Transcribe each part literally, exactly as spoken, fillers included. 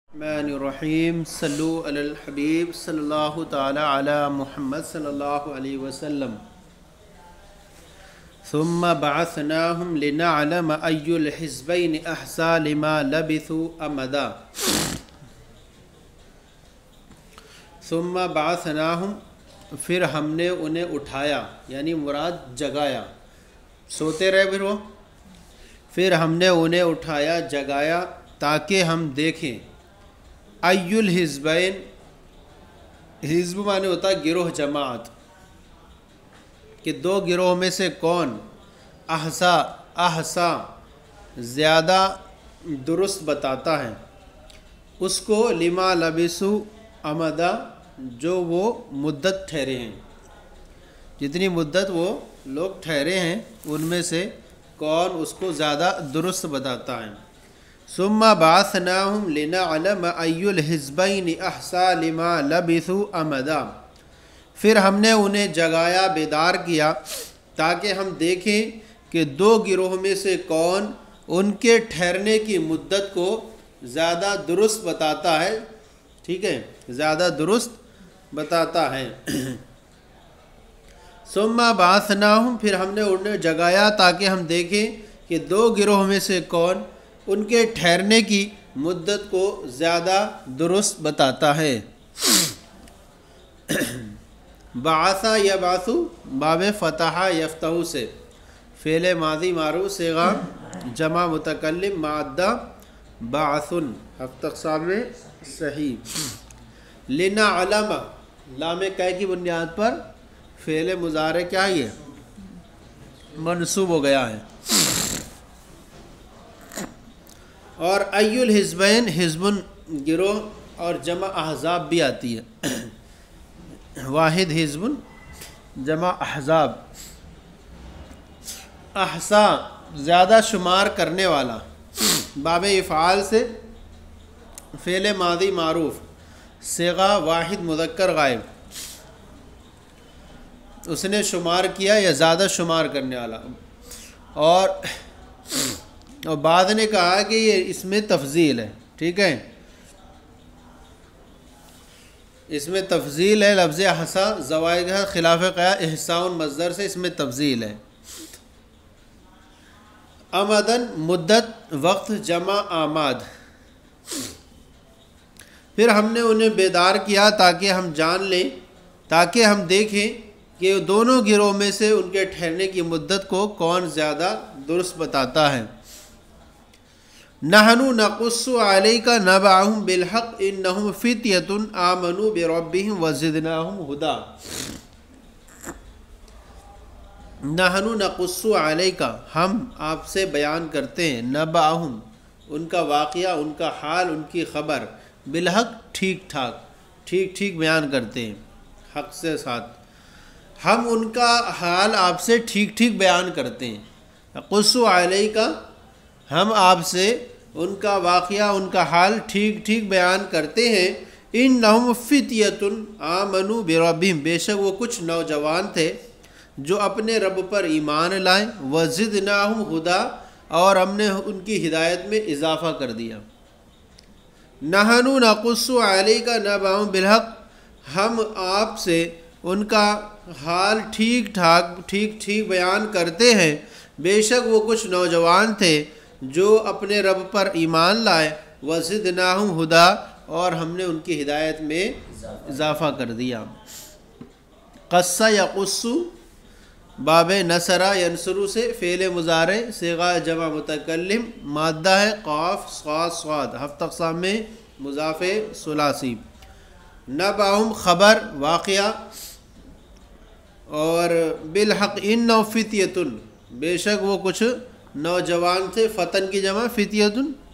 الرحمن الرحیم صلو علی الحبیب صلی اللہ تعالی علی محمد صلی اللہ علیہ وسلم ثم بعثناہم لنعلم ای الحزبین احصی لما لبثوا امدا ثم بعثناہم پھر ہم نے انہیں اٹھایا، یعنی مراد جگایا، سوتے رہے پھر وہ پھر ہم نے انہیں اٹھایا جگایا تاکہ ہم دیکھیں ای الحزبین، حزب معنی ہوتا ہے گروہ جماعت، کہ دو گروہ میں سے کون احسا احسا زیادہ درست بتاتا ہے اس کو لما لبثوا امدا، جو وہ مدت ٹھہرے ہیں، جتنی مدت وہ لوگ ٹھہرے ہیں ان میں سے کون اس کو زیادہ درست بتاتا ہے۔ ثم بعثناہم لنعلم ای الحزبین احصی لما لبثوا امدا، پھر ہم نے انہیں جگایا، بیدار کیا تاکہ ہم دیکھیں کہ دو گروہ میں سے کون ان کے ٹھہرنے کی مدت کو زیادہ درست بتاتا ہے، ٹھیک ہے، زیادہ درست بتاتا ہے۔ ثم بعثناہم، پھر ہم نے انہیں جگایا تاکہ ہم دیکھیں کہ دو گروہ میں سے کون ان کے ٹھہرنے کی مدت کو زیادہ درست بتاتا ہے۔ بعثا یبعث باب فتح یفتح سے فعل ماضی معروف صیغہ جمع متکلم معدہ بعث ہفتہ اقسام میں صحیح۔ لنعلم لام کہ کی بنیاد پر فعل مضارع کیا ہے، منصوب ہو گیا ہے، اور ای الحزبین حزب گروہ اور جمع احزاب بھی آتی ہے، واحد حزب جمع احزاب۔ احصا زیادہ شمار کرنے والا، باب افعال سے فعل ماضی معروف صیغہ واحد مذکر غائب، اس نے شمار کیا یا زیادہ شمار کرنے والا، اور اور بعد نے کہا کہ یہ اس میں تفضیل ہے، ٹھیک ہے، اس میں تفضیل ہے، لفظ احصا زوائد کا خلاف قیا احصاء مصدر سے اس میں تفضیل ہے۔ امدن مدت وقت جمع آماد، پھر ہم نے انہیں بیدار کیا تاکہ ہم جان لیں، تاکہ ہم دیکھیں کہ دونوں گروہ میں سے ان کے ٹھہرنے کی مدت کو کون زیادہ درست بتاتا ہے۔ نحن نقص علیک نبأہم بالحق انہم فتیۃ آمنوا بربہم وزدناہم ہدی۔ نحن نقص علیک، ہم آپ سے بیان کرتے ہیں، نبأہم ان کا واقعہ، ان کا حال، ان کی خبر، بالحق ٹھیک ٹھاک ٹھیک ٹھیک بیان کرتے ہیں، حق سے ساتھ ہم ان کا حال آپ سے ٹھیک ٹھیک بیان کرتے ہیں۔ نقص علیک، ہم آپ سے ان کا واقعہ، ان کا حال ٹھیک ٹھیک بیان کرتے ہیں۔ انہم فتیۃ آمنوا بربہم، بے شک وہ کچھ نوجوان تھے جو اپنے رب پر ایمان لائیں، وزدناہم ہدی، اور ہم نے ان کی ہدایت میں اضافہ کر دیا۔ نحن نقص علیک نبأہم بالحق، ہم آپ سے ان کا حال ٹھیک ٹھاک ٹھیک ٹھیک بیان کرتے ہیں، بے شک وہ کچھ نوجوان تھے جو اپنے رب پر ایمان لائے، وزدناہم ہدی، اور ہم نے ان کی ہدایت میں اضافہ کر دیا۔ قص یقص باب نصر ینصر سے فعل مضارع صیغہ جمع متکلم مادہ ہے قاف صاد صاد ہفتہ اقسام میں مضاف ثلاثی۔ نبأہم خبر واقعہ، اور بالحق انہم فتیۃ، بے شک وہ کچھ نوجوان تھے، فتن کی جمع فتیۃ۔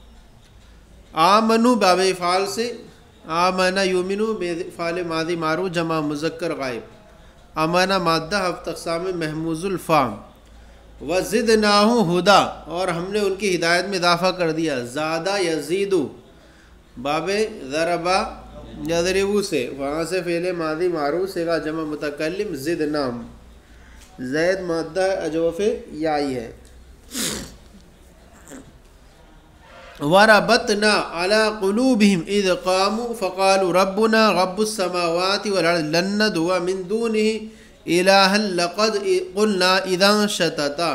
آمنو باب افعال سے آمن یؤمنو فعل ماضی معروف جمع مذکر غائب، امانہ مادہ ہفتہ اقسام میں محموز الفام۔ وزدناہم ہدی، اور ہم نے ان کی ہدایت میں اضافہ کر دیا، زادہ یزید باب ضربہ یضرب سے، وہاں سے فعل ماضی معروف صیغہ جمع متکلم زدناہم، زید مادہ اجوف یائی ہے۔ وربطنا علی قلوبہم اذ قاموا فقالوا ربنا رب السماوات والارض لن ندعو من دونہ الہا لقد قلنا اذا شططا۔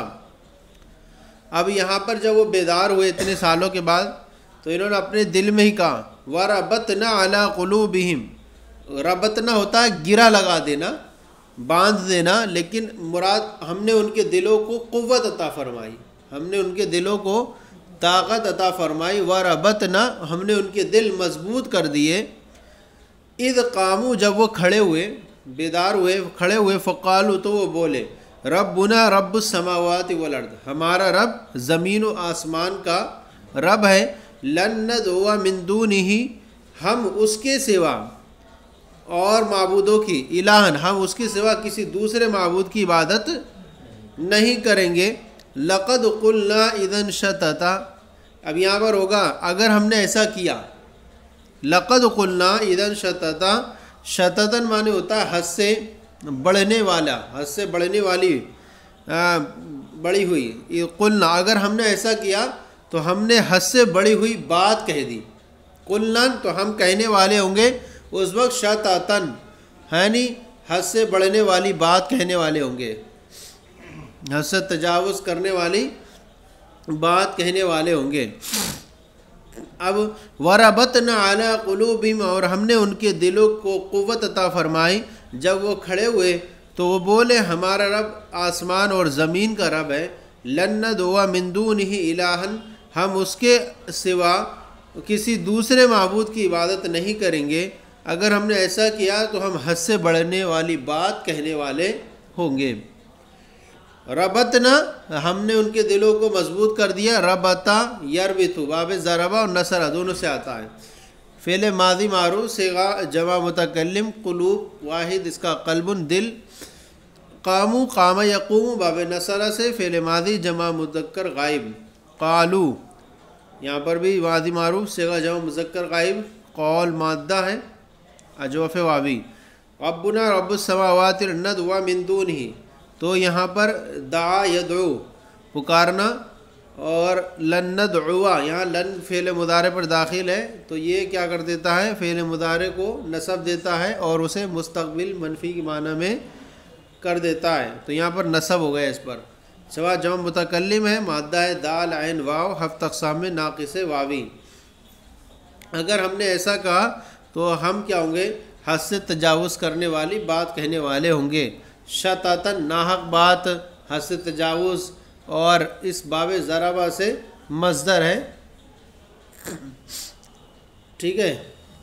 اب یہاں پر جب وہ بیدار ہوئے اتنے سالوں کے بعد تو انہوں نے اپنے دل میں ہی کہا وربطنا علی قلوبہم، ربطنا ہوتا ہے گرا لگا دینا، باندھ دینا، لیکن مراد ہم نے ان کے دلوں کو قوت عطا فرمائی، ہم نے ان کے دلوں کو طاقت عطا فرمائی، وربطنا ہم نے ان کے دل مضبوط کر دیے، اذ قاموا جب وہ کھڑے ہوئے، بیدار ہوئے، کھڑے ہوئے، فقالوا تو وہ بولے ربنا رب السماوات والارض، ہمارا رب زمین و آسمان کا رب ہے، لن ندعو من دونہ، ہم اس کے سوا اور معبودوں کی، الہن ہم اس کے سوا کسی دوسرے معبود کی عبادت نہیں کریں گے، لقد قلنا اذا شططا، اب یہاں پر ہوگا اگر ہم نے ایسا کیا، لقد قلنا اذا شططا، شططن معنی ہوتا ہے حد سے بڑھنے والا، حد سے بڑھنے والی، بڑی ہوئی، قلنا اگر ہم نے ایسا کیا تو ہم نے حد سے بڑی ہوئی بات کہہ دی، قلنا تو ہم کہنے والے ہوں گے اس وقت شططن، ہے نہیں حد سے بڑھنے والی بات کہنے والے ہوں گے، حد سے تجاوز کرنے والی بات کہنے والے ہوں گے۔ اب وربطنا علی قلوبہم، اور ہم نے ان کے دلوں کو قوت عطا فرمائی، جب وہ کھڑے ہوئے تو وہ بولے ہمارا رب آسمان اور زمین کا رب ہے، لن ندعو من دونہ الہا، ہم اس کے سوا کسی دوسرے معبود کی عبادت نہیں کریں گے، اگر ہم نے ایسا کیا تو ہم حد سے بڑھنے والی بات کہنے والے ہوں گے۔ ربطنا ہم نے ان کے دلوں کو مضبوط کر دیا، ربطا یربطو، باب ضربہ اور نصرہ دونوں سے آتا ہے، فعل ماضی معروف، صیغہ جمع متکلم، قلوب واحد اس کا قلب دل، قامو قام یقوم باب نصرہ سے فعل ماضی جمع مذکر غائب، قالو یہاں پر بھی ماضی معروف صیغہ جمع مذکر غائب، قول مادہ ہے اجوف واوی، ربنا رب السماوات ندعو من دونہ، تو یہاں پر دعا یدعو پکارنا، اور لن ندعو یہاں لن فعل مضارع پر داخل ہے تو یہ کیا کر دیتا ہے، فعل مضارع کو نصب دیتا ہے اور اسے مستقبل منفی کے معنی میں کر دیتا ہے، تو یہاں پر نصب ہو گیا اس پر، سوا جمع متکلم ہے، مادہ ہے دال عین واو، ہفت اقسام میں ناقص واوی، اگر ہم نے ایسا کہا تو ہم کیا ہوں گے، حد سے تجاوز کرنے والی بات کہنے والے ہوں گے، شططن ناحق بات، حد سے تجاوز، اور اس باب ضربہ سے مصدر ہے، ٹھیک ہے۔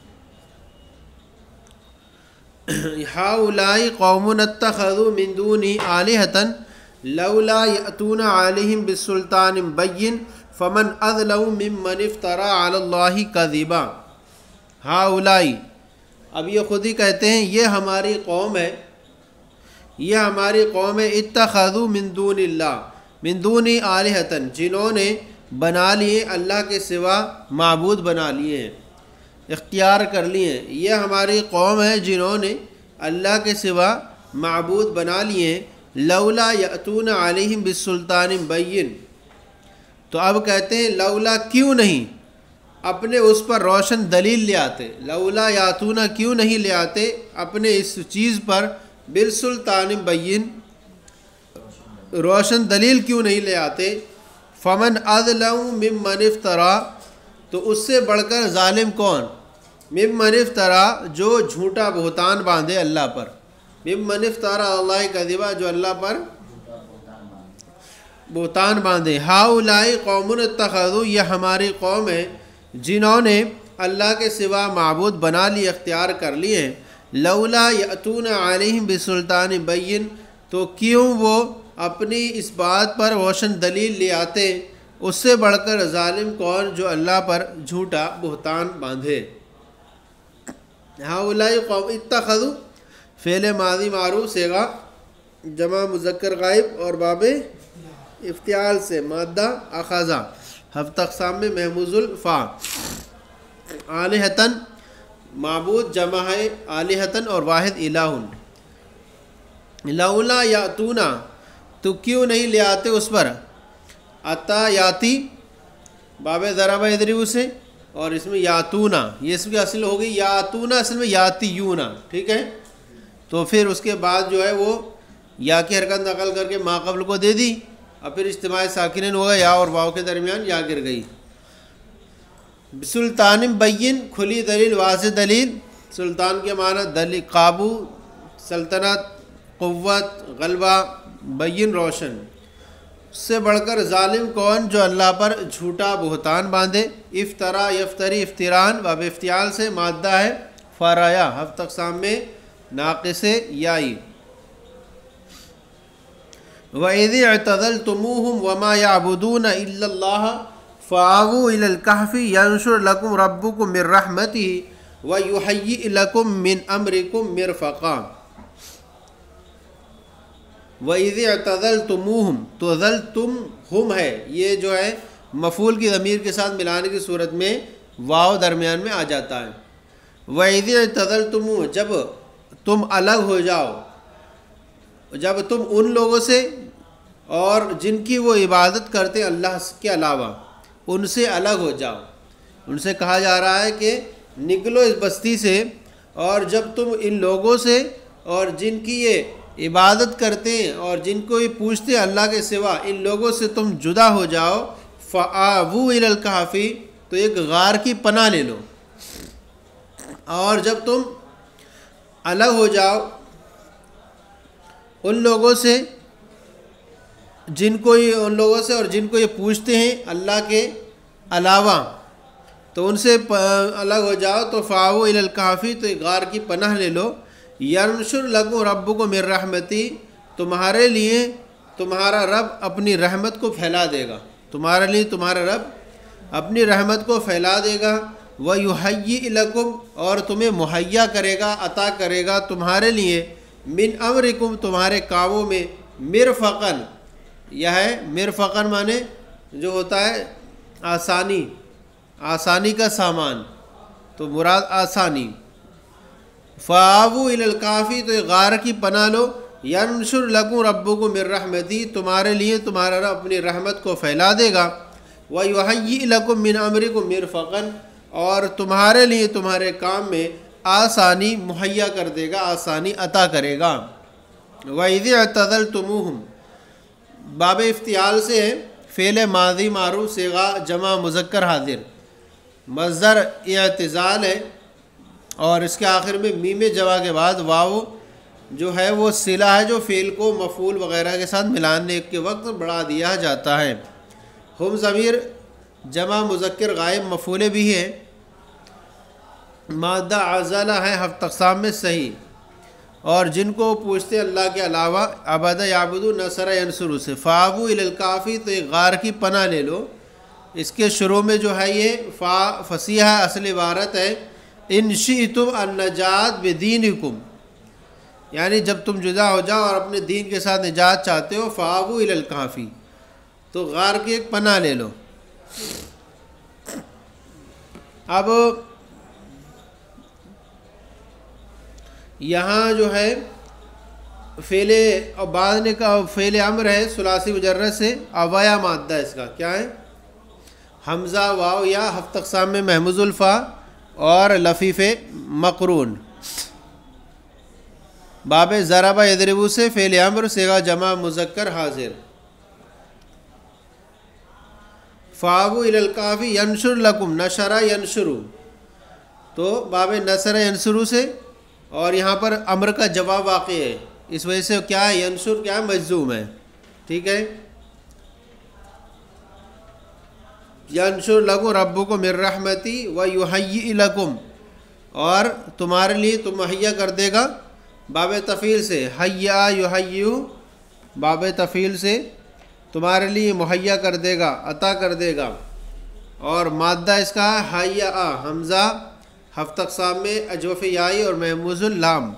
ہؤلاء قوم اتخذوا من دونی آلہۃ لولا یأتون علیہم بسلطان بین فمن اظلم ممن افترى علی اللہ کذبا۔ ہؤلاء، اب یہ خود ہی کہتے ہیں یہ ہماری قوم ہے، یہ ہماری قوم ہے، اتخذوا من دون اللہ، من دونی آلہۃ، جنہوں نے بنا لیے اللہ کے سوا معبود بنا لیے ہیں، اختیار کر لیے ہیں، یہ ہماری قوم ہے جنہوں نے اللہ کے سوا معبود بنا لیے ہیں، لولا یأتون علیہم بالسلطان بین، تو اب کہتے ہیں لولا کیوں نہیں اپنے اس پر روشن دلیل لے آتے، لولا یاتون کیوں نہیں لے آتے اپنے اس چیز پر بالسلطان بین، روشن دلیل کیوں نہیں لے آتے، فمن اظلم ممن افترا، تو اس سے بڑھ کر ظالم کون، ممن افترا جو جھوٹا بہتان باندھے اللہ پر، ممن افترا اللہ کذبا جو اللہ پر بہتان باندھے، ہؤلاء قوم اتخذوا، یہ ہماری قوم ہے جنہوں نے اللہ کے سوا معبود بنا لی، اختیار کر لیے ہیں، لولا یأتون علیہم بسلطان بین، تو کیوں وہ اپنی اس بات پر روشن دلیل لے آتے، اس سے بڑھ کر ظالم کون جو اللہ پر جھوٹا بہتان باندھے۔ ہؤلاء قوم اتخذوا فعل ماضی معروف صیغہ جمع مذکر غائب اور باب افتعال سے مادہ اخذا، ہفت اقسام میں محموز الفا، آلہتن معبود جمع ہے آلہتن اور واحد الہن، لولا یاتونا تو کیوں نہیں لے آتے اس پر، عطا یاتی باب ضرب یضرب سے، اور اس میں یاتونا، یہ اس کی اصل ہو گئی یاتونا، اصل میں یاتیونا، ٹھیک ہے. تو پھر اس کے بعد جو ہے وہ یا کی حرکت نقل کر کے ما قبل کو دے دی، اور پھر اجتماع ساکنین ہوگا، یا اور واو کے درمیان یا گر گئی. سلطان بین، کھلی دلیل، واضح دلیل. سلطان کے معنی دلیل، قابو، سلطنت، قوت، غلبہ. بین روشن. اس سے بڑھ کر ظالم کون؟ جو اللہ پر جھوٹا بہتان باندھے. افطرا یفتری افطران، باب افتعال سے مادہ ہے فرایا، ہفت اقسام میں ناقص یائی. وَإِذِ اعْتَزَلْتُمُوهُمْ وَمَا يَعْبُدُونَ إِلَّا اللَّهَ فَآوُوا إِلَى الْكَهْفِ يَنشُرْ لَكُمْ رَبُّكُم مِّن رَّحْمَتِهِ وَيُهَيِّئْ لَكُم مِّنْ أَمْرِكُم مِّرْفَقًا. وَإِذِ اعْتَزَلْتُمُوهُمْ، تو ذلتم ہے، یہ جو ہے مفعول کی ضمیر کے ساتھ ملانے کی صورت میں واو درمیان میں آ جاتا ہے. وَإِذِ اعْتَزَلْتُمُوهُمْ، جب تم الگ ہو جاؤ، جب تم ان لوگوں سے اور جن کی وہ عبادت کرتے اللہ کے علاوہ، ان سے الگ ہو جاؤ. ان سے کہا جا رہا ہے کہ نکلو اس بستی سے، اور جب تم ان لوگوں سے اور جن کی یہ عبادت کرتے ہیں اور جن کو یہ پوچھتے ہیں اللہ کے سوا، ان لوگوں سے تم جدا ہو جاؤ. فَآوُوا إِلَى الْكَهْفِ، تو ایک غار کی پناہ لے لو. اور جب تم الگ ہو جاؤ ان لوگوں سے جن کو یہ ان لوگوں سے اور جن کو یہ پوچھتے ہیں اللہ کے علاوہ، تو ان سے الگ ہو جاؤ. تو فَآوُوا إِلَى الْكَهْفِ، تو ایک غار کی پناہ لے لو. يَنشُرْ لَكُمْ رَبُّكُم مِّن رَّحْمَتِهِ، تمہارے لیے تمہارا رب اپنی رحمت کو پھیلا دے گا. تمہارے لیے تمہارا رب اپنی رحمت کو پھیلا دے گا. وَيُهَيِّئْ لَكُمْ، اور تمہیں مہیا کرے گا، عطا کرے گا تمہارے لیے، من امرکم، تمہارے کاموں میں، مرفقاً. یہ ہے مرفقاً مانے جو ہوتا ہے آسانی، آسانی کا سامان، تو مراد آسانی. فَآوُوا إِلَى الْكَهْفِ، تو غار کی پناہ لو. يَنشُرْ لَكُمْ رَبُّكُم مِّن رَّحْمَتِهِ، تمہارے لیے تمہارا رب اپنی رحمت کو پھیلا دے گا. وَيُهَيِّئْ لَكُم مِّنْ أَمْرِكُم مِّرْفَقًا، اور تمہارے لیے تمہارے کام میں آسانی مہیا کر دے گا، آسانی عطا کرے گا. وَإِذِ اعْتَزَلْتُمُوهُمْ، باب افتعال سے ہے، فعل ماضی معروف صیغہ جمع مذکر حاضر. مصدر اعتزال ہے، اور اس کے آخر میں میم جمع کے بعد واو جو ہے وہ صلہ ہے، جو فعل کو مفعول وغیرہ کے ساتھ ملانے کے وقت بڑھا دیا جاتا ہے. ہم ضمیر جمع مذکر غائب مفعول بھی ہے. مادہ عزلہ ہے ہفت اقسام میں صحیح، اور جن کو پوچھتے اللہ کے علاوہ، عبد یعبدو نصر ینصر سے. فَآوُوا إِلَى الْكَهْفِ، تو ایک غار کی پناہ لے لو. اس کے شروع میں جو ہے یہ فا فصیحہ اصل عبارت ہے، ان شئتم النجات بدینکم، یعنی جب تم جدا ہو جاؤ اور اپنے دین کے ساتھ نجات چاہتے ہو. فَآوُوا إِلَى الْكَهْفِ، تو غار کی ایک پناہ لے لو. اب یہاں جو ہے فعل اور بعد نے کا فعل امر ہے ثلاثی مجرد سے، اویا مادہ اس کا کیا ہے؟ حمزہ واو یا ہفت اقسام میں محموز الفا اور لفیف مقرون. باب ضرب یضرب سے فعل امر صیغہ جمع مذکر حاضر. فَآوُوا إِلَى الْكَهْفِ يَنشُرْ لَكُمْ، نشر ینشر، تو باب نصر ینصر سے، اور یہاں پر امر کا جواب واقع ہے، اس وجہ سے کیا ہے ینشر کیا ہے مجزوم ہے. ٹھیک ہے. ینشر لکم ربکم من رحمتی ویہیئ لکم، اور تمہارے لیے تو مہیا کر دے گا. باب تفعیل سے حیا یحیئ، باب تفعیل سے تمہارے لیے مہیا کر دے گا، عطا کر دے گا. اور مادہ اس کا حیا، حمزہ ہفت اقسام میں اجوف یائی اور محموز اللام.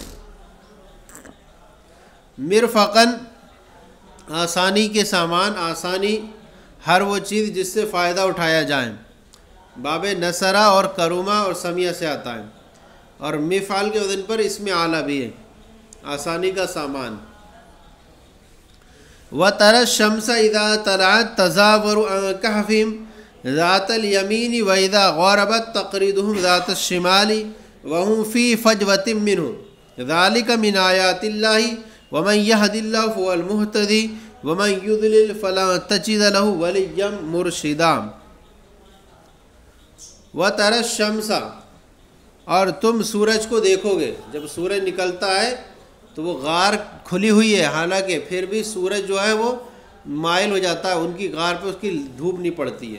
مرفقاً، آسانی کے سامان، آسانی ہر وہ چیز جس سے فائدہ اٹھایا جائے. باب نصرہ اور کرومہ اور سمیہ سے آتا ہے، اور مفعال کے وزن پر اس میں اعلیٰ بھی ہے، آسانی کا سامان. وَتَرَى الشَّمْسَ إِذَا طَلَعَتْ تَزَاوَرُ عَنْ كَهْفِهِمْ ذات الیمین وإذا غربت تقریضهم ذات الشمال وهم فی فجوۃ منہ ذلک من آیات اللہ ومن یہد اللہ فهو المہتدی ومن یضلل فلن تجد له ولیا مرشدا۔ وتری الشمس، اور تم سورج کو دیکھو گے، جب سورج نکلتا ہے تو وہ غار کھلی ہوئی ہے، حالانکہ پھر بھی سورج جو ہے وہ مائل ہو جاتا ہے، ان کی غار پہ اس کی دھوپ نہیں پڑتی ہے۔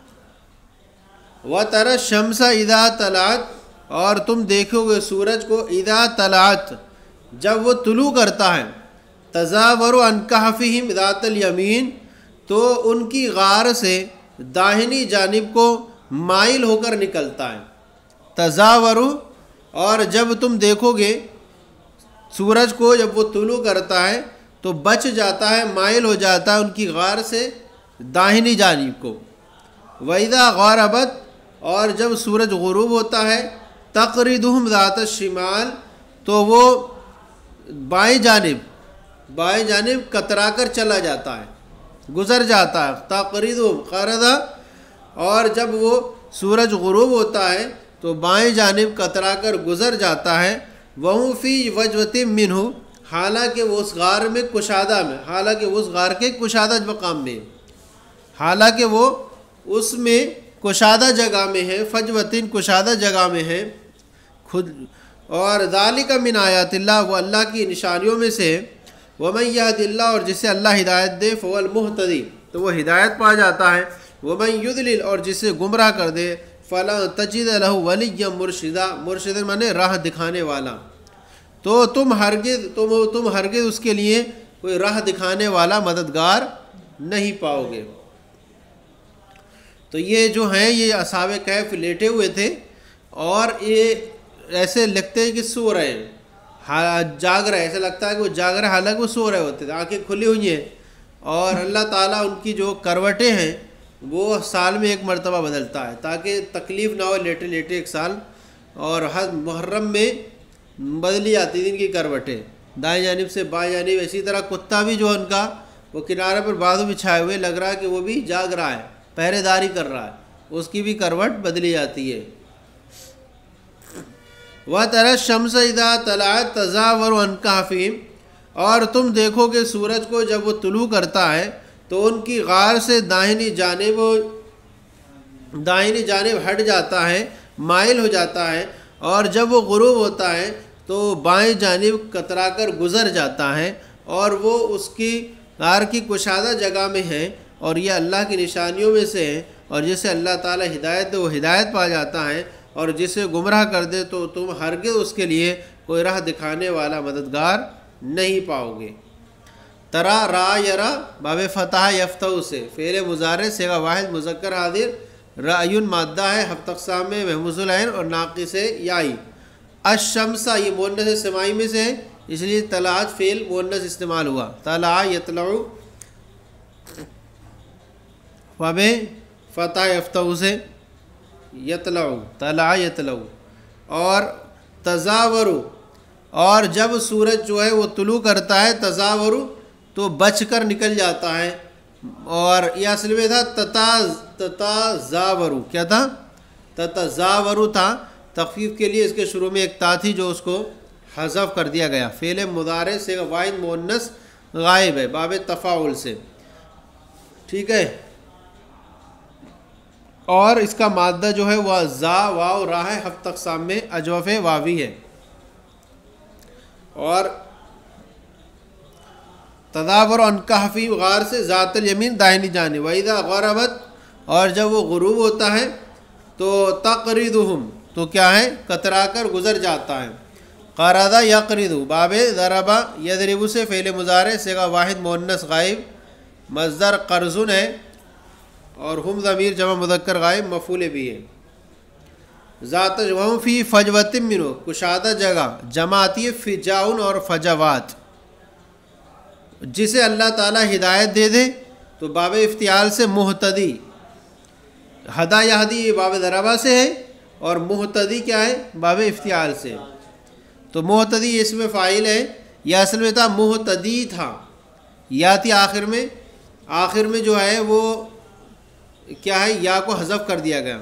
وتری الشمس اذا طلعت، اور تم دیکھو گے سورج کو اذا طلعت، جب وہ طلوع کرتا ہے، تزاور عن کہفہم ذات الیمین، تو ان کی غار سے داہنی جانب کو مائل ہو کر نکلتا ہے۔ تزاور، اور جب تم دیکھو گے سورج کو جب وہ طلوع کرتا ہے تو بچ جاتا ہے، مائل ہو جاتا ہے ان کی غار سے داہنی جانب کو۔ وَإِذَا غَرَبَتْ، اور جب سورج غروب ہوتا ہے، تقریضهم ذات الشمال، تو وہ بائیں جانب بائیں جانب کترا کر چلا جاتا ہے، گزر جاتا ہے۔ تقریضهم قرضا، اور جب وہ سورج غروب ہوتا ہے تو بائیں جانب کترا کر گزر جاتا ہے۔ وَهُمْ فِي فَجْوَةٍ مِّنْهُ، حالانکہ وہ اس غار میں کشادہ میں حالانکہ وہ اس غار کے کشادہ مقام میں حالانکہ وہ اس میں کشادہ جگہ میں ہے، فجوتن کشادہ جگہ میں ہے خود۔ اور ذالک من آیات اللہ، وہ اللہ کی نشانیوں میں سے۔ ومن یہد اللہ، اور جسے اللہ ہدایت دے، فهو المہتدی، تو وہ ہدایت پا جاتا ہے۔ ومن یضلل، اور جسے گمراہ کر دے، فلا تجد له ولیا مرشدا، مرشد مانے راہ دکھانے والا، تو تم ہرگز تم تم ہرگز اس کے لیے کوئی راہ دکھانے والا مددگار نہیں پاؤ گے۔ تو یہ جو ہیں یہ اصحاب کہف لیٹے ہوئے تھے، اور یہ ایسے لگتے ہیں کہ سو رہے ہیں، جاگ رہے، ایسا لگتا ہے کہ وہ جاگ رہے، حالانکہ وہ سو رہے ہوتے تھے، آنکھیں کھلی ہوئی ہیں۔ اور اللہ تعالیٰ ان کی جو کروٹیں ہیں وہ سال میں ایک مرتبہ بدلتا ہے، تاکہ تکلیف نہ ہو لیٹے لیٹے ایک سال۔ اور ہر محرم میں بدلی جاتی تھی ان کی کروٹیں، دائیں جانب سے بائیں جانب۔ اسی طرح کتا بھی جو ان کا وہ کنارے پر بازو بچھائے ہوئے، لگ رہا ہے کہ وہ بھی جاگ رہا ہے، پہرے داری کر رہا ہے، اس کی بھی کروٹ بدلی جاتی ہے۔ وَتَرَى الشَّمْسَ إِذَا طَلَعَتْ تَزَاوَرُ عَنْ كَهْفِهِمْ، اور تم دیکھو کہ سورج کو جب وہ طلوع کرتا ہے تو ان کی غار سے داہنی جانب داہنی جانب ہٹ جاتا ہے، مائل ہو جاتا ہے، اور جب وہ غروب ہوتا ہے تو بائیں جانب کترا کر گزر جاتا ہے، اور وہ اس کی غار کی کشادہ جگہ میں ہے، اور یہ اللہ کی نشانیوں میں سے ہے۔ اور جسے اللہ تعالی ہدایت دے وہ ہدایت پا جاتا ہے، اور جسے گمراہ کر دے تو تم ہرگز اس کے لیے کوئی راہ دکھانے والا مددگار نہیں پاؤ گے۔ ترا را یرا باب فتح یفتح سے فعل مضارع صیغہ واحد مذکر حاضر، رأیٌ مادہ ہے، ہفت اقسام میں محموز العین اور ناقص یائی۔ الشمس یہ مؤنث سمائی میں سے ہے، اس لیے طلعت فعل مؤنث استعمال ہوا، طلع یطلع، باب فتح یفتح سے یطلع، طلع یطلع۔ اور تزاور، اور جب سورج جو ہے وہ طلوع کرتا ہے، تزاور تو بچ کر نکل جاتا ہے، اور یہ اصل میں تھا تتزاور، کیا تھا؟ تتزاور تھا، تخفیف کے لیے اس کے شروع میں ایک تا تھی جو اس کو حذف کر دیا گیا۔ فعل مضارع سے واحد مؤنث غائب ہے باب تفاعل سے، ٹھیک ہے۔ اور اس کا مادہ جو ہے وہ زا واو را ہے، ہفت اقسام میں اجوف واوی ہے۔ اور تداور عن کہفی غار سے ذات الیمین دائنی جانب، وَإِذَا غَرَبَتْ، اور جب وہ غروب ہوتا ہے تو تقریضهم تو کیا ہے؟ کترا کر گزر جاتا ہے۔ قرض یقرض باب ضرب یضرب سے فعل مضارع صیغہ واحد مؤنث غائب، مصدر قرض ہے، اور ہم ضمیر جمع مذکر غائب مفعول بھی ہے۔ ذات وہم فی فجوۃ منہ کشادہ جگہ، جمع آتی ہے فجاؤن اور فجوات۔ جسے اللہ تعالیٰ ہدایت دے دے تو باب افتعال سے مہتدی، ہدا یہدی یہ باب ضربہ سے ہے، اور مہتدی کیا ہے؟ باب افتعال سے۔ تو مہتدی اس میں فاعل ہے، یا اصل میں تھا مہتدی تھا، یا تھی آخر میں، آخر میں جو ہے وہ کیا ہے یا کو حذف کر دیا گیا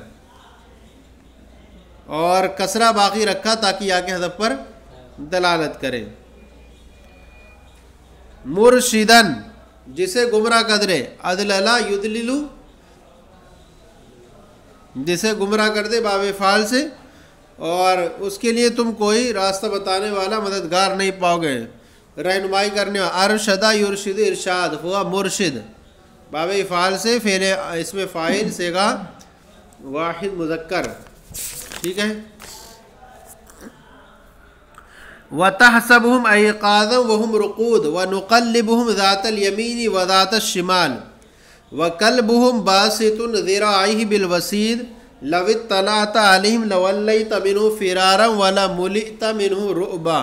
اور کسرہ باقی رکھا تاکہ یا کے حذف پر دلالت کرے. مرشدن جسے گمراہ کر دے، ادللا یدللو جسے گمراہ کر دے باب فعال سے، اور اس کے لیے تم کوئی راستہ بتانے والا مددگار نہیں پاؤ گے، رہنمائی کرنے والا. ارشدہ یرشد ارشاد ہوا مرشد باب فعال سے، فعل اس میں فاعل صیغہ واحد مذکر. ٹھیک ہے. وَتَحْسَبُهُمْ أَيْقَاظًا وَهُمْ رُقُودٌ وَنُقَلِّبُهُمْ ذَاتَ الْيَمِينِ وَذَاتَ الشِّمَالِ وَكَلْبُهُمْ بَاسِطٌ ذِرَاعَيْهِ بِالْوَسِيدِ لَوِ اطَّلَعْتَ عَلَيْهِمْ لَوَلَّيْتَ مِنْهُ فِرَارًا وَلَمُلِئْتَ مِنْهُ رُعْبًا.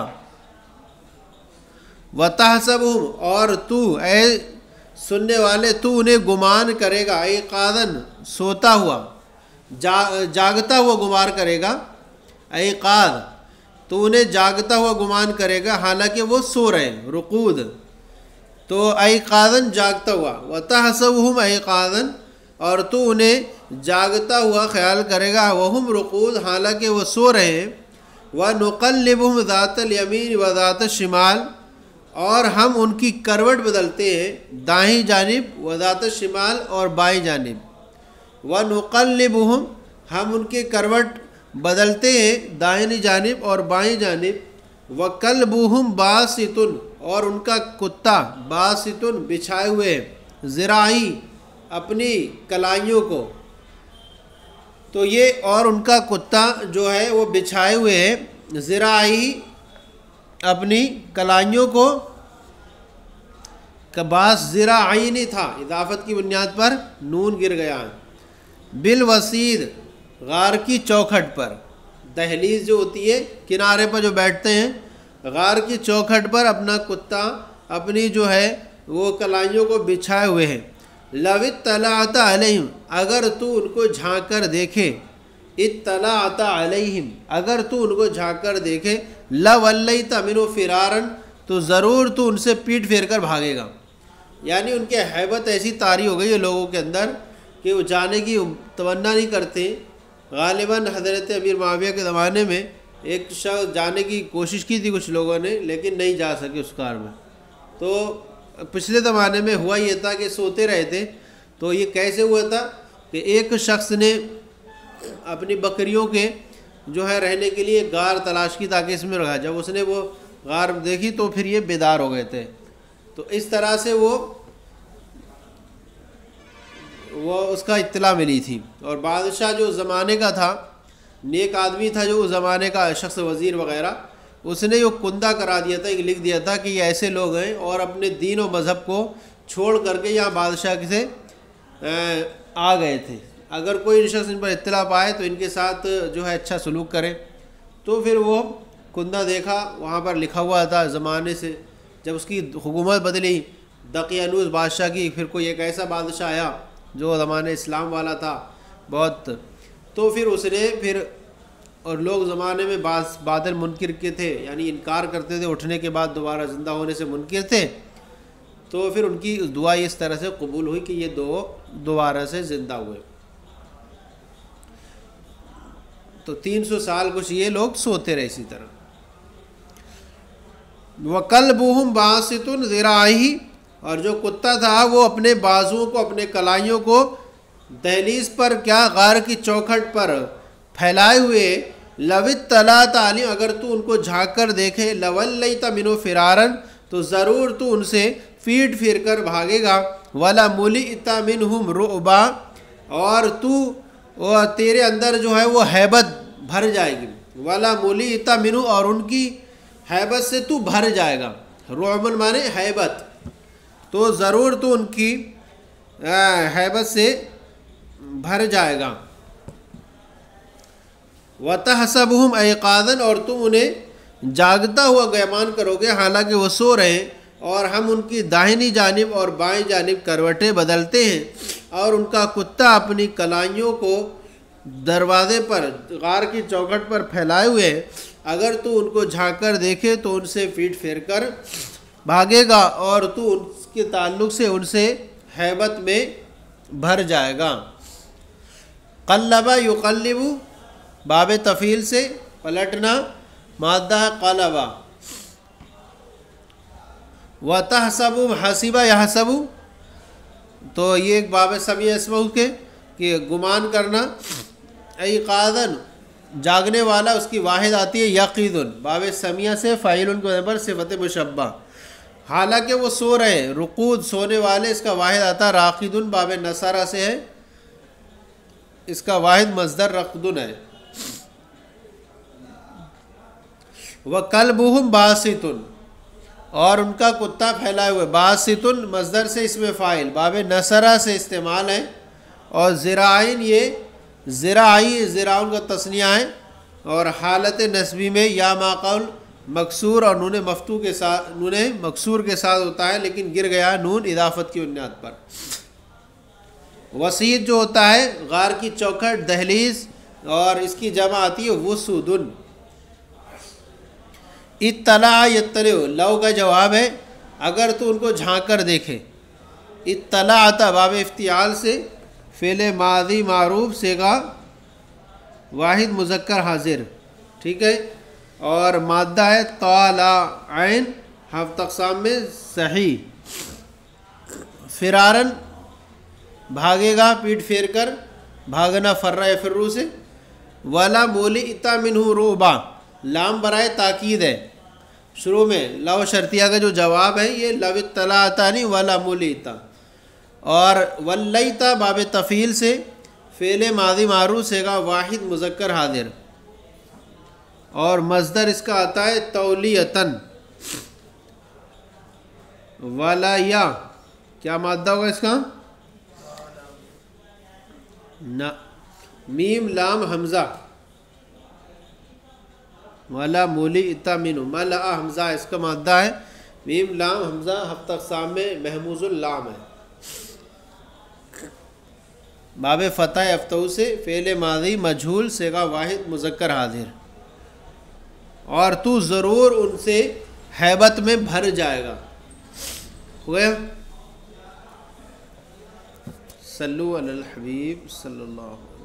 وَتَحْسَبُهُمْ اور تو اے سننے والے تو انہیں گمان کرے گا، ایقاظاً سوتا ہوا، جاگتا ہوا گمان کرے گا. ایقاظ تو انہیں جاگتا ہوا گمان کرے گا حالانکہ وہ سو رہے ہیں. رقود تو ایقاظاً جاگتا ہوا، وتحسبهم ایقاظاً اور تو انہیں جاگتا ہوا خیال کرے گا، وہم رقود حالانکہ وہ سو رہے ہیں. ونقلبهم ذات الیمین وذات الشمال اور ہم ان کی کروٹ بدلتے ہیں دائیں جانب، وذات الشمال اور بائیں جانب. ونقلبهم ہم ان کے کروٹ بدلتے ہیں دائنی جانب اور بائیں جانب. وَكَلْبُهُمْ بَاسِطٌ اور ان کا کتا باسطن بچھائے ہوئے ذراعی اپنی کلائیوں کو. تو یہ اور ان کا کتا جو ہے وہ بچھائے ہوئے ہیں ذراعی اپنی کلائیوں کو. باس ذراعی نہیں تھا، اضافت کی بنیاد پر نون گر گیا. بالوسید غار کی چوکھٹ پر، دہلیز جو ہوتی ہے کنارے پر جو بیٹھتے ہیں، غار کی چوکھٹ پر اپنا کتا اپنی جو ہے وہ کلائیوں کو بچھائے ہوئے ہیں. لو اطلعت علیہم اگر تو ان کو جھانک کر دیکھے، اطلعت علیہم اگر تو ان کو جھانک کر دیکھے، لولیت منہ فرارا تو ضرور تو ان سے پیٹ پھیر کر بھاگے گا. یعنی ان کی ہیبت ایسی طاری ہو گئی ہے لوگوں کے اندر کہ وہ جانے کی تمنا نہیں کرتے. غالباً حضرت امیر معاویہ کے زمانے میں ایک شخص جانے کی کوشش کی تھی کچھ لوگوں نے، لیکن نہیں جا سکے اس کار میں. تو پچھلے زمانے میں ہوا یہ تھا کہ سوتے رہے تھے. تو یہ کیسے ہوا تھا کہ ایک شخص نے اپنی بکریوں کے جو ہے رہنے کے لیے غار تلاش کی تاکہ اس میں رہا. جب اس نے وہ غار دیکھی تو پھر یہ بیدار ہو گئے تھے. تو اس طرح سے وہ وہ اس کا اطلاع ملی تھی. اور بادشاہ جو زمانے کا تھا، نیک آدمی تھا جو اس زمانے کا شخص، وزیر وغیرہ، اس نے یہ کندہ کرا دیا تھا، لکھ دیا تھا کہ یہ ایسے لوگ ہیں اور اپنے دین و مذہب کو چھوڑ کر کے یہاں بادشاہ سے آ گئے تھے. اگر کوئی شخص ان پر اطلاع پائے تو ان کے ساتھ جو ہے اچھا سلوک کرے. تو پھر وہ کندہ دیکھا، وہاں پر لکھا ہوا تھا زمانے سے. جب اس کی حکومت بدلی دقیانوس بادشاہ کی، پھر کوئی ایک ایسا بادشاہ آیا جو زمانے اسلام والا تھا بہت، تو پھر اس نے پھر اور لوگ زمانے میں بعض بادل منکر کے تھے، یعنی انکار کرتے تھے، اٹھنے کے بعد دوبارہ زندہ ہونے سے منکر تھے. تو پھر ان کی دعا اس طرح سے قبول ہوئی کہ یہ دو دوبارہ سے زندہ ہوئے. تو تین سو سال کچھ یہ لوگ سوتے رہے اسی طرح. وَقَلْبُهُمْ بَاسِطٌ ذِرَاعِهِ اور جو کتا تھا وہ اپنے بازوؤں کو، اپنے کلائیوں کو دہلیز پر کیا غار کی چوکھٹ پر پھیلائے ہوئے. لو اطلعت علیہم اگر تو ان کو جھانک کر دیکھے، لولیت منہ فرارا تو ضرور تو ان سے پیٹ پھیر کر بھاگے گا. وَلَمُلِئْتَ مِنْهُمْ رُعْبًا اور تو اور تیرے اندر جو ہے وہ ہیبت بھر جائے گی. وَلَمُلِئْتَ مِنْهُ اور ان کی ہیبت سے تو بھر جائے گا. رعبن مانے ہیبت، تو ضرور تو ان کی ہیبت سے بھر جائے گا. وَتَحْسَبُهُمْ أَيْقَاظًا اور تم انہیں جاگتا ہوا گمان کرو گے حالانکہ وہ سو رہے ہیں. اور ہم ان کی داہنی جانب اور بائیں جانب کروٹیں بدلتے ہیں، اور ان کا کتا اپنی کلائیوں کو دروازے پر، غار کی چوکھٹ پر پھیلائے ہوئے ہیں. اگر تو ان کو جھانک کر دیکھے تو ان سے پیٹ پھیر کر بھاگے گا، اور تو ان کے تعلق سے ان سے ہیبت میں بھر جائے گا. قلبہ یقلب باب تفعیل سے پلٹنا مادہ ہے قلبہ. وتحسب حسبہ یحسب تو یہ ایک باب سمیع اسمہ کے کہ گمان کرنا. ایقاظاً جاگنے والا اس کی واحد آتی ہے یقیدن باب سمیع سے فاعل کے برابر صفت مشبہ حالانکہ وہ سو رہے ہیں. رقود سونے والے اس کا واحد آتا ہے راقدن باب نصرہ سے ہے اس کا واحد مصدر رقدن ہے. وَقَلْبُهُمْ باسطن اور ان کا کتا پھیلائے ہوئے. باسطن مصدر سے اس میں فاعل باب نصرہ سے استعمال ہے. اور ذراعین یہ ذراعی ذراعون کا تثنیہ ہے اور حالت نسبی میں یا ماقول مکسور اور نون مفتوح کے ساتھ نون مکسور کے ساتھ ہوتا ہے لیکن گر گیا نون اضافت کی بنیاد پر. وسیط جو ہوتا ہے غار کی چوکھٹ دہلیز اور اس کی جمع آتی ہے وسودن. اطلاع یطلع لو کا جواب ہے اگر تو ان کو جھانک کر دیکھے. اطلاع آتا باب افتعال سے فعل ماضی معروف صیغہ واحد مذکر حاضر ٹھیک ہے. اور مادہ ہے طالع عین ہفت اقسام میں صحیح. فرارن بھاگے گا پیٹ پھیر کر بھاگنا فرّا یفرّو سے. ولا مولی اتا منہ روبا لام برائے تاکید ہے شروع میں. لو شرطیہ کا جو جواب ہے یہ لو اطلاعتا نہیں ولا مولیتا. اور ولیتا باب تفعیل سے فعل ماضی معروف صیغہ واحد مذکر حاضر اور مصدر اس کا آتا ہے تولیتن. ولایا کیا مادہ ہوگا اس کا نہ میم لام حمزہ ولا مولی اتا منو ملا حمزہ اس کا مادہ ہے میم لام حمزہ ہفت اقسام میں محموز اللام ہے. باب فتح افتو سے فعل ماضی مجہول صیغہ واحد مذکر حاضر. اور تو ضرور ان سے ہیبت میں بھر جائے گا. ہو گیا. صلو علی الحبیب صلی اللہ علیہ وسلم.